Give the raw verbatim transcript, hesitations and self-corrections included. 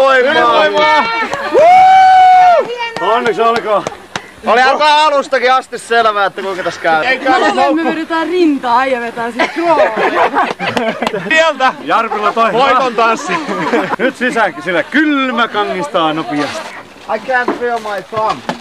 Ylivoimaa! Ylivoimaa! Onneksi olkoon. Oli tää alustakin asti selvää, että kuinka tässä käy. Mä me vedetään rintaa ja vetää sit krooliin. Sieltä! Jarpilla toi. Voiton tanssi. Nyt sisään, sillä kylmä kangistaa nopeasti. I can't feel my thumb.